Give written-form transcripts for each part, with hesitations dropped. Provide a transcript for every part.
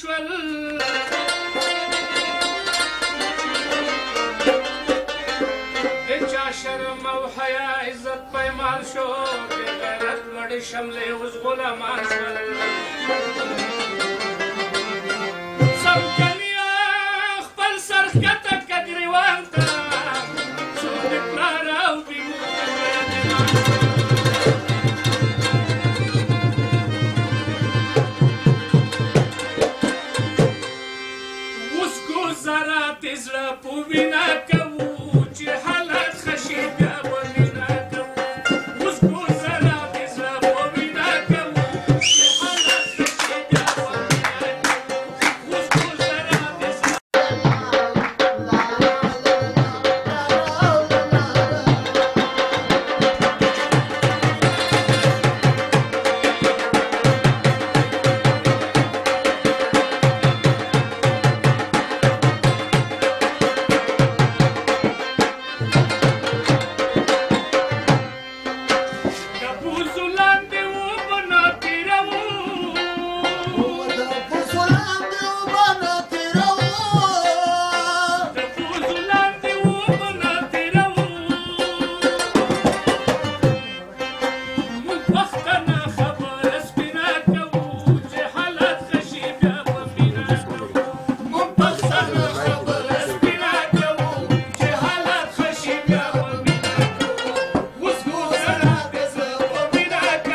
شول د چا شرم او حیا عزت پیمال شو بې غیرت لوړې شملې اوس غلامان شول څمکنیه خپل سر ښکته کړه ګریوان ته څوک د پلار او بیمو اوس ګوزاره د زړه په وینا کوو چې حالات ښه شي بیا به مینه کوو اوس ګوزاره د زړه په وینا کوو چې حالات ښه شي بیا به مینه کوو اوس ګوزاره د زړه د بوزو لاندې اوبه نه تېروو د بوزو لاندې اوبه نه تېروو موږ پښتانه خبره سپینه کوو چې حالات ښه شي بیا به مینه کوو موږ پښتانه خبره سپینه کوو چې حالات ښه شي بیا به مینه کوو اوس ګوزاره د زړه په مینه کوو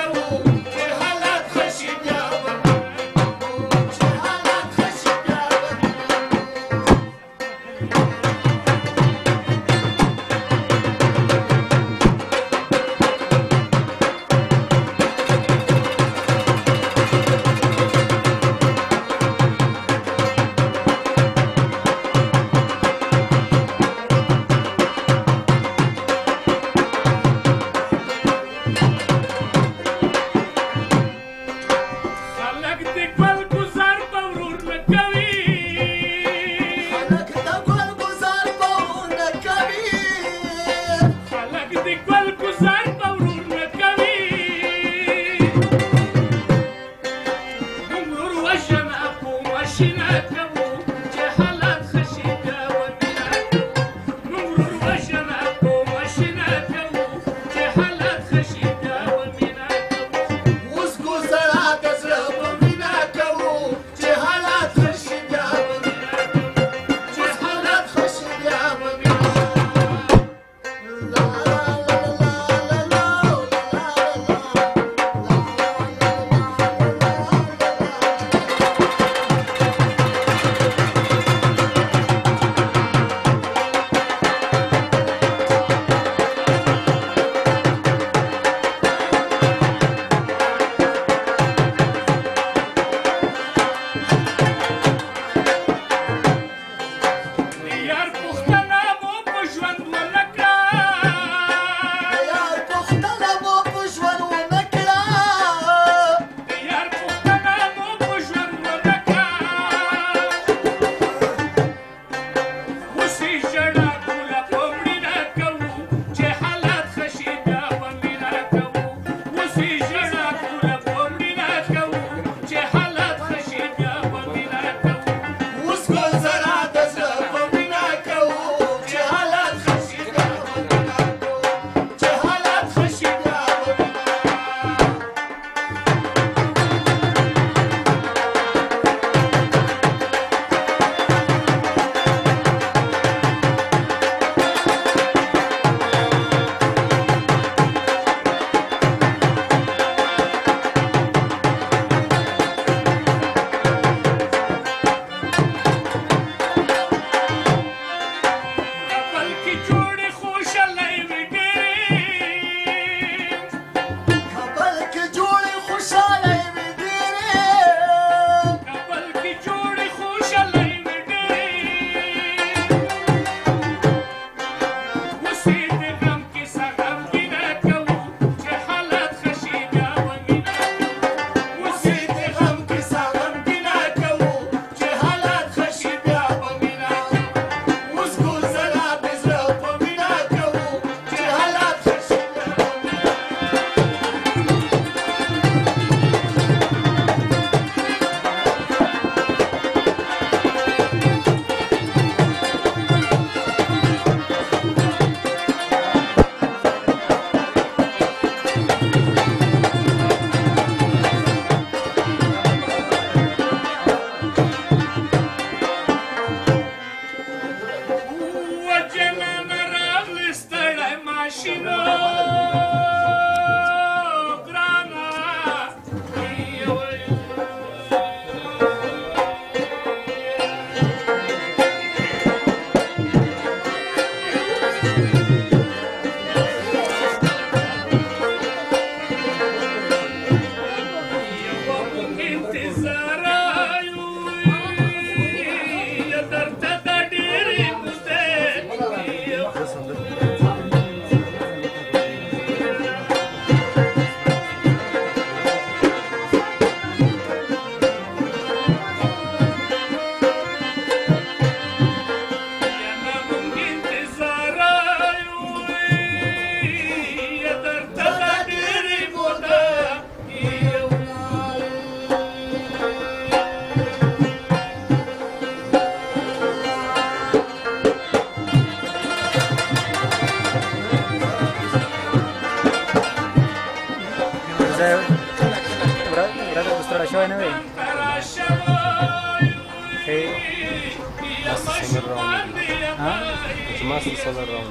Más solo round.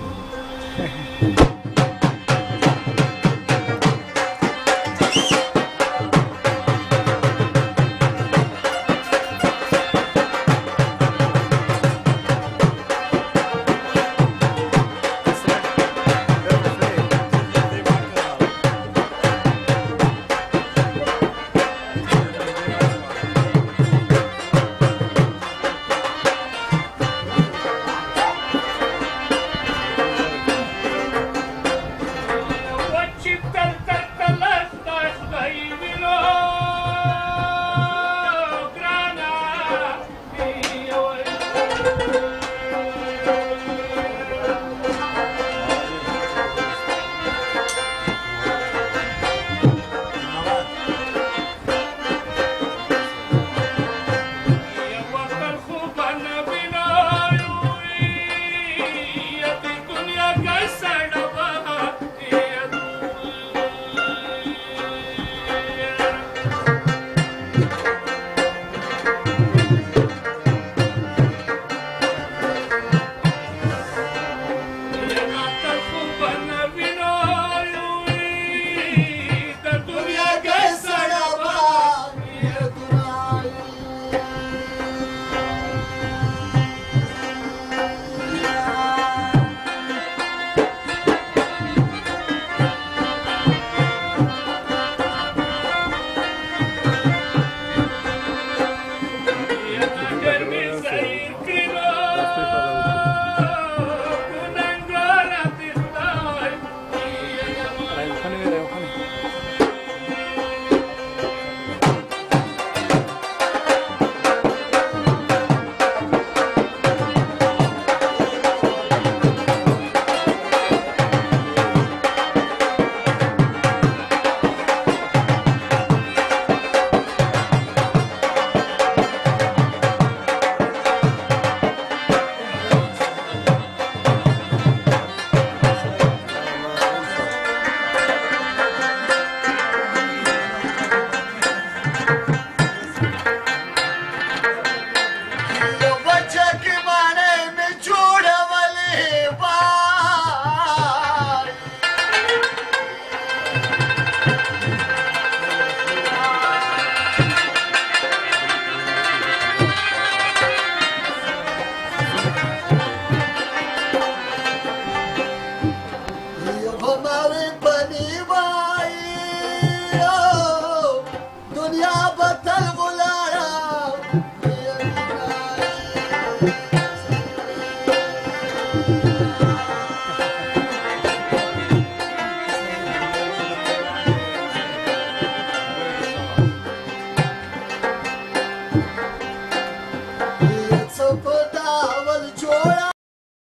Hamarin